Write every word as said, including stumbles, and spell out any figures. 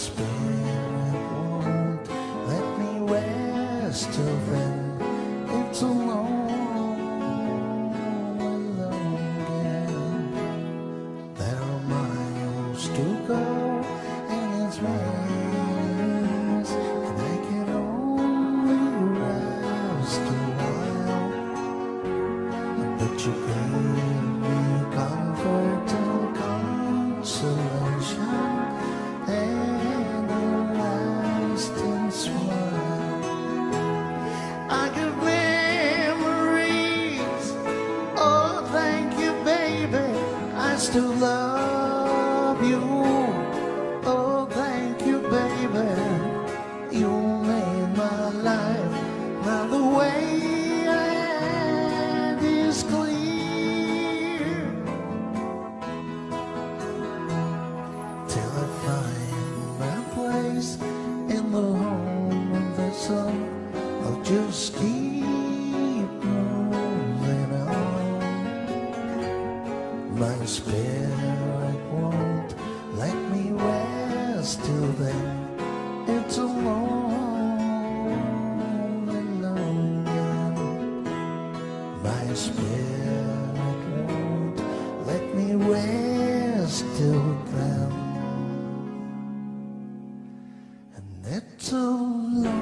spirit won't let me rest till then. It's a long, long game. There are miles to go, and it's rains, and I can only rest a while. But you gave me comfort and consolation and a lasting smile. I give memories. Oh, thank you, baby. I still love you. Oh, thank you, baby. You made my life. Now the way ahead is clear. Till I find my place in the home of the sun, I'll just keep moving on. My spirit won't let me rest till then. It's a long and long game. My spirit won't let me rest till then. And it's a long